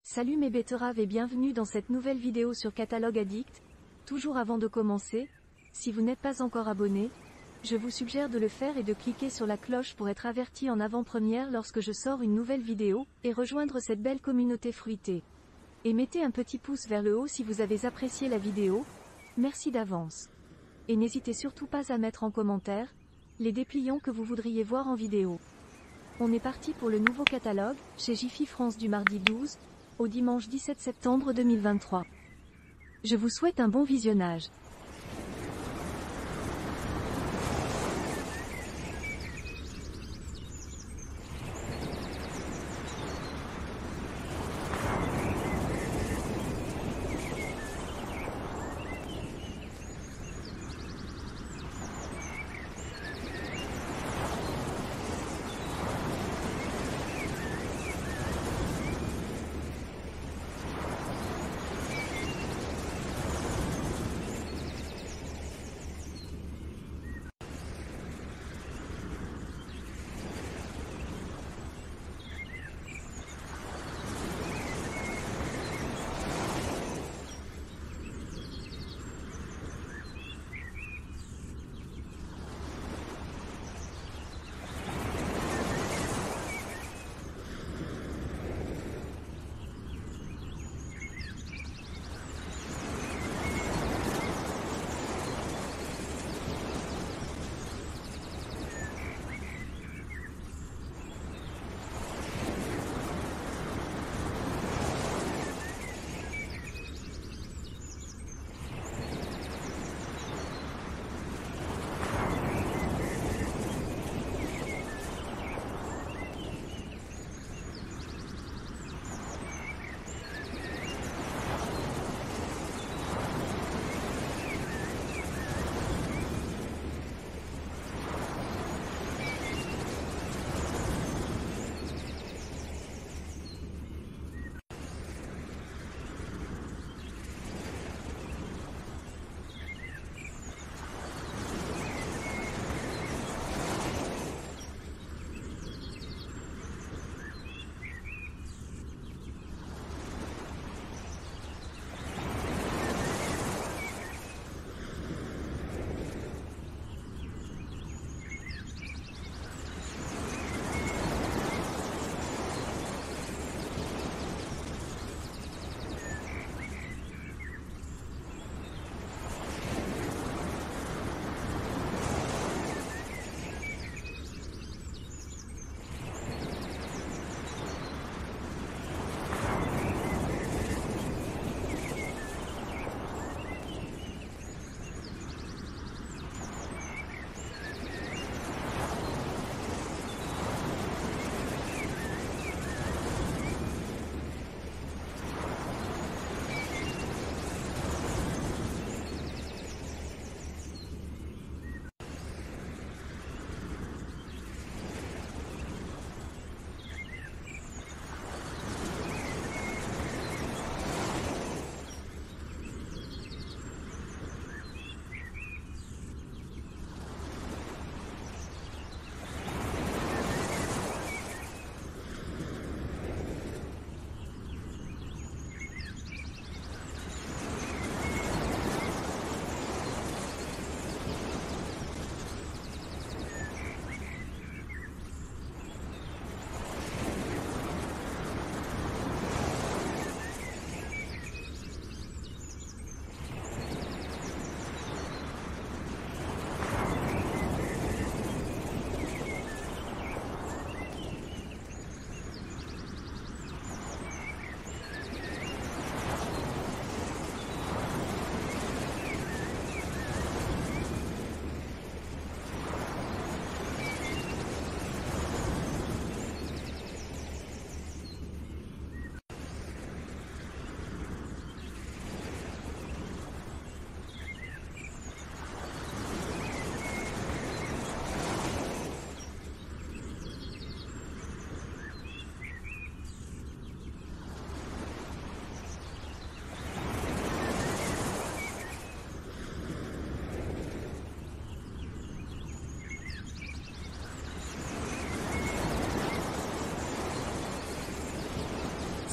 Salut mes betteraves et bienvenue dans cette nouvelle vidéo sur Catalogue Addict. Toujours avant de commencer, si vous n'êtes pas encore abonné, je vous suggère de le faire et de cliquer sur la cloche pour être averti en avant-première lorsque je sors une nouvelle vidéo, et rejoindre cette belle communauté fruitée. Et mettez un petit pouce vers le haut si vous avez apprécié la vidéo, merci d'avance. Et n'hésitez surtout pas à mettre en commentaire les dépliants que vous voudriez voir en vidéo. On est parti pour le nouveau catalogue, chez Jiffy France du mardi 12 au dimanche 17 septembre 2023. Je vous souhaite un bon visionnage.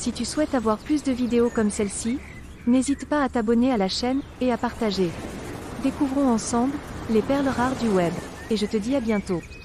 Si tu souhaites avoir plus de vidéos comme celle-ci, n'hésite pas à t'abonner à la chaîne, et à partager. Découvrons ensemble, les perles rares du web. Et je te dis à bientôt.